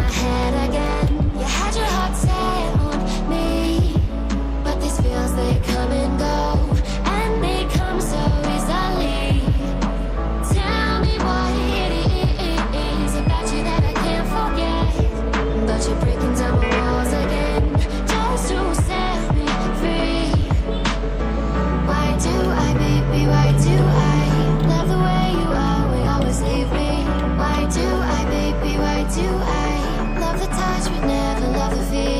head again. You had your heart set on me, but these feels, they come and go, and they come so easily. Tell me what it is about you that I can't forget, but you're breaking down my walls again, just to set me free. Why do I, baby, why do I love the way you are, we always leave me? Why do I, baby, why do I love the touch but never love the feel?